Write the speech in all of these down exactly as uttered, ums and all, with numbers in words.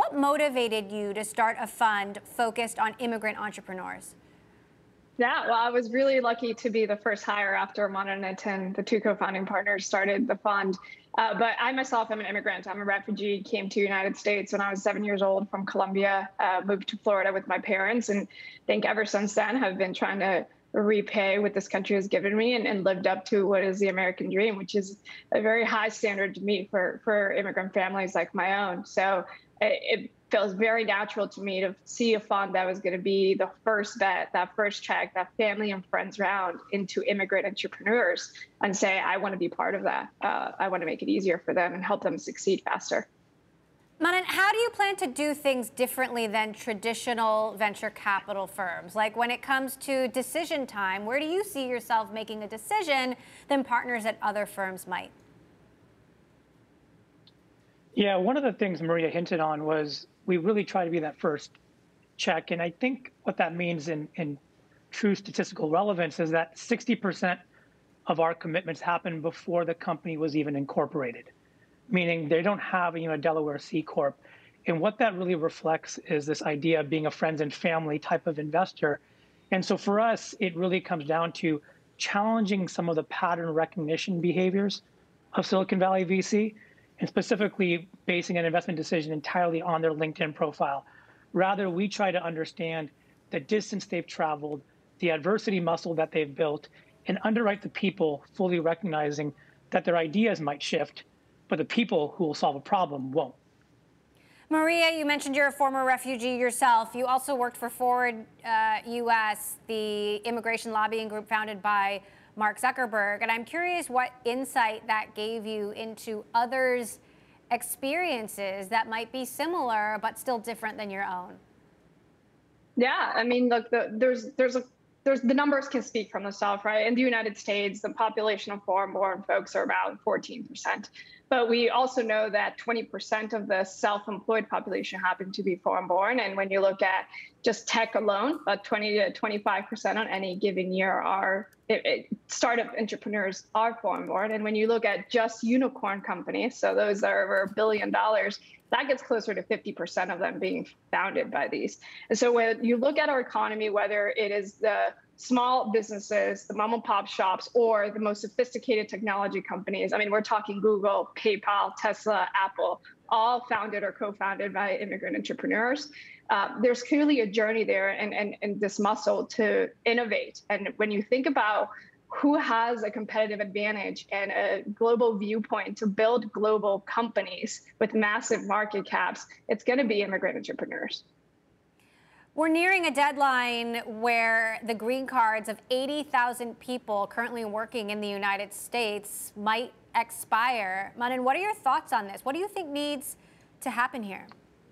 what motivated you to start a fund focused on immigrant entrepreneurs? Yeah, well, I was really lucky to be the first hire after Manan and Tim, the two co-founding partners, started the fund. Uh, but I myself am an immigrant. I'm a refugee, came to the United States when I was seven years old from Colombia, uh, moved to Florida with my parents, and I think ever since then have been trying to repay what this country has given me and, and lived up to what is the American dream, which is a very high standard to meet for, for immigrant families like my own. So it, it feels very natural to me to see a fund that was going to be the first bet, that first check, that family and friends round into immigrant entrepreneurs and say, I want to be part of that. Uh, I want to make it easier for them and help them succeed faster. Manan, how do you plan to do things differently than traditional venture capital firms? Like when it comes to decision time, where do you see yourself making a decision than partners at other firms might? Yeah, one of the things Maria hinted on was we really try to be that first check. And I think what that means in, in true statistical relevance is that sixty percent of our commitments happen before the company was even incorporated, meaning they don't have you know, a Delaware C Corp. And what that really reflects is this idea of being a friends and family type of investor. And so for us, it really comes down to challenging some of the pattern recognition behaviors of Silicon Valley V C, and specifically basing an investment decision entirely on their LinkedIn profile. Rather, we try to understand the distance they've traveled, the adversity muscle that they've built, and underwrite the people, fully recognizing that their ideas might shift, but the people who will solve a problem won't. Maria, you mentioned you're a former refugee yourself. You also worked for Forward uh, U S, the immigration lobbying group founded by Mark Zuckerberg. And I'm curious what insight that gave you into others' experiences that might be similar but still different than your own. Yeah, I mean, look, the, there's there's a there's the numbers can speak for themselves, right? In the United States, the population of foreign-born folks are about fourteen percent. But we also know that twenty percent of the self-employed population happen to be foreign-born. And when you look at just tech alone, about twenty to twenty-five percent on any given year are it, it, startup entrepreneurs are foreign-born. And when you look at just unicorn companies, so those that are over a billion dollars, that gets closer to fifty percent of them being founded by these. And so when you look at our economy, whether it is the small businesses, the mom and pop shops, or the most sophisticated technology companies, I mean, we're talking Google, PayPal, Tesla, Apple, all founded or co-founded by immigrant entrepreneurs. Uh, there's clearly a journey there and, and, and this muscle to innovate. And when you think about who has a competitive advantage and a global viewpoint to build global companies with massive market caps, it's going to be immigrant entrepreneurs. We're nearing a deadline where the green cards of eighty thousand people currently working in the United States might expire. Manan, what are your thoughts on this? What do you think needs to happen here?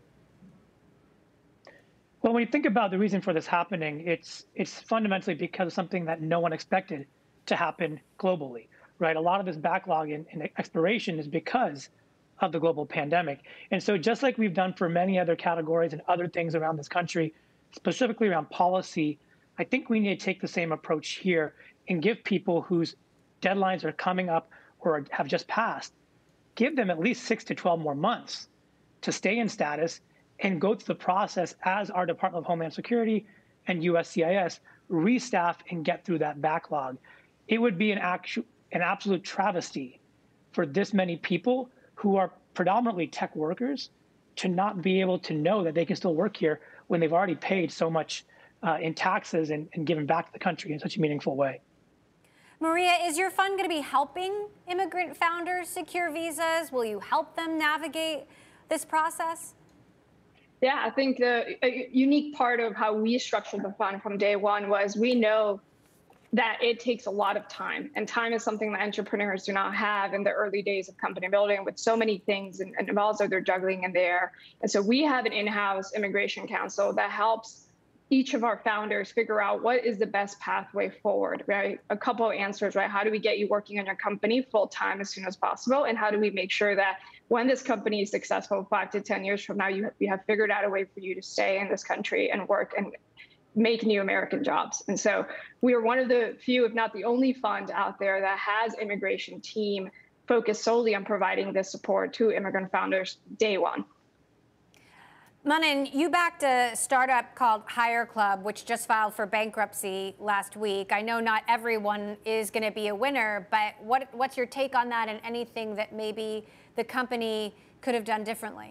Well, when you think about the reason for this happening, it's it's fundamentally because of something that no one expected to happen globally, right? A lot of this backlog in, in expiration is because of the global pandemic. And so just like we've done for many other categories and other things around this country, specifically around policy, I think we need to take the same approach here and give people whose deadlines are coming up or have just passed, give them at least six to twelve more months to stay in status and go through the process as our Department of Homeland Security and U S C I S restaff and get through that backlog. It would be an, actu- an absolute travesty for this many people who are predominantly tech workers to not be able to know that they can still work here when they've already paid so much uh, in taxes and, and given back to the country in such a meaningful way. Maria, is your fund going to be helping immigrant founders secure visas? Will you help them navigate this process? Yeah, I think the a unique part of how we structured the fund from day one was we know that it takes a lot of time, and time is something that entrepreneurs do not have in the early days of company building with so many things and, and balls that they're juggling in there. And so we have an in-house immigration council that helps each of our founders figure out what is the best pathway forward, right? A couple of answers, right? How do we get you working on your company full time as soon as possible? And how do we make sure that when this company is successful five to ten years from now, you, you have figured out a way for you to stay in this country and work and make new American jobs. And so we are one of the few, if not the only fund out there that has immigration team focused solely on providing this support to immigrant founders day one. Manan, you backed a startup called Hire Club, which just filed for bankruptcy last week. I know not everyone is going to be a winner, but what, what's your take on that and anything that maybe the company could have done differently?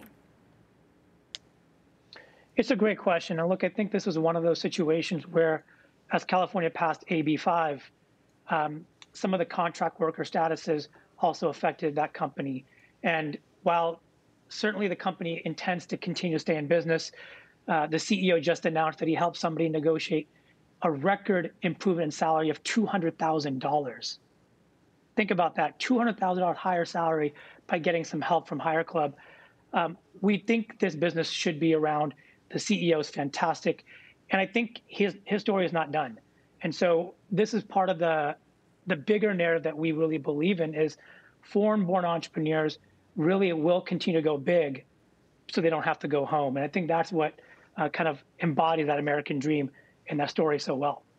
It's a great question. And look, I think this was one of those situations where, as California passed A B five, um, some of the contract worker statuses also affected that company. And while certainly the company intends to continue to stay in business, uh, the C E O just announced that he helped somebody negotiate a record improvement in salary of two hundred thousand dollars. Think about that, two hundred thousand dollars higher salary by getting some help from Hire Club. Um, we think this business should be around. The C E O is fantastic. And I think his, his story is not done. And so this is part of the, the bigger narrative that we really believe in is foreign-born entrepreneurs really will continue to go big so they don't have to go home. And I think that's what uh, kind of embodies that American dream in that story so well.